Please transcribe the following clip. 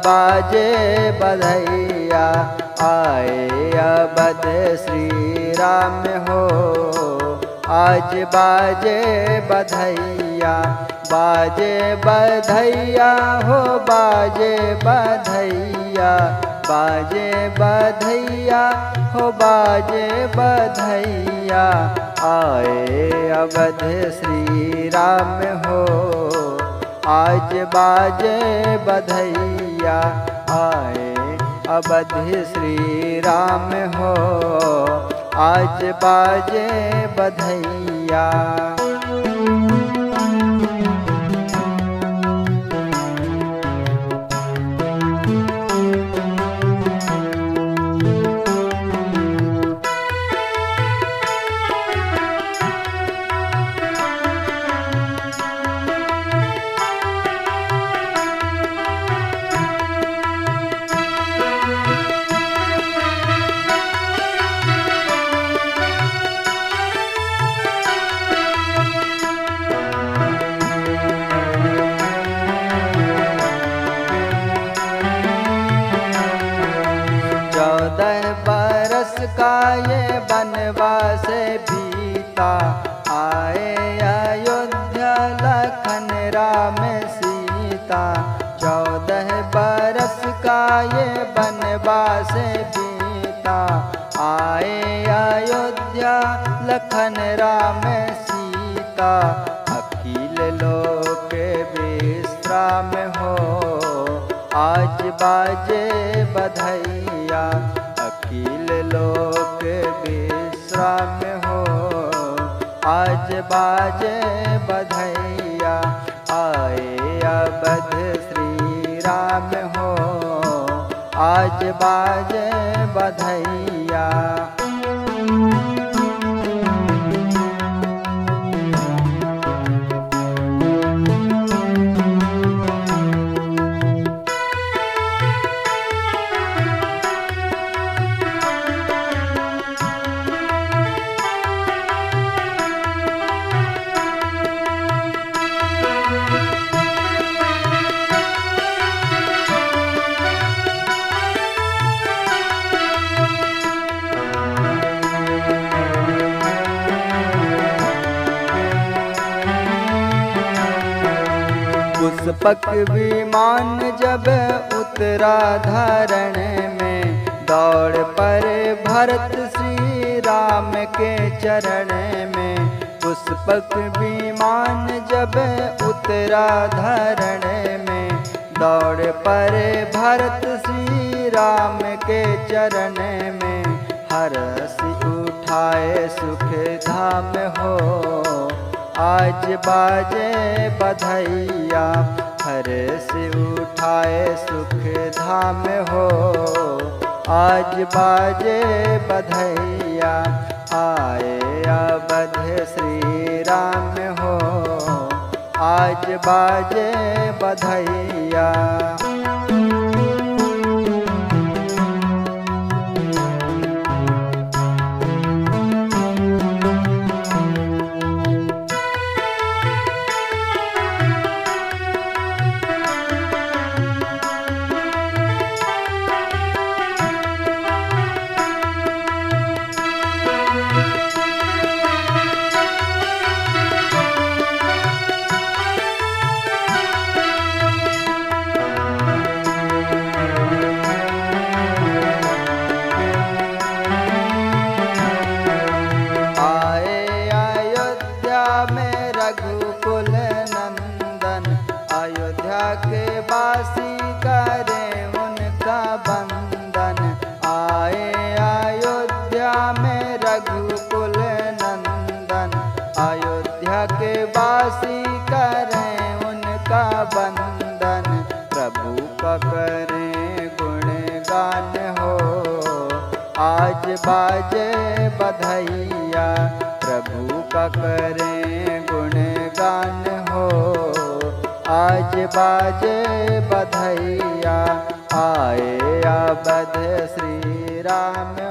बाजे बधैया, आए अवध श्री राम हो। आज बाजे बधैया, बाजे बधैया हो, बाजे बधैया, बाजे बधैया हो, बाजे बधैया। आए अवध श्री राम हो, आज बाजे बधैया, आए अवध श्री राम हो। आज बाजे बधैया। का ये बनवास बीता, आए अयोध्या लखन राम सीता। 14 बरस का ये बनवास बीता, आए अयोध्या लखन राम सीता। अखिल लोक विश्राम हो, आज बाजे बधैया, अखिल लोक विश्राम हो। आज बाजे बधैया, आए अवध श्री राम हो। आज बाजे बधैया। पुष्पक विमान जब उतरा धरण में, दौड़ पर भरत श्री राम के चरण में। पुष्पक विमान जब उतरा धरण में, दौड़ पर भरत श्री राम के चरण में। हर्ष उठाए सुख धाम हो, आज बाजे बधैया। हर्ष उठाए सुख धाम हो, आज बाजे बधैया। आए अवध श्री राम हो, आज बाजे बधैया। रघुकुल नंदन, अयोध्या के वासी करे उनका बंदन। आए अयोध्या में रघुकुल नंदन, अयोध्या के वासी करे उनका बंदन। प्रभु का करें गुणगान हो, आज बाजे बधैया। प्रभु का करें गुणगान हो, आज बाजे बधैया। आए अवध श्री राम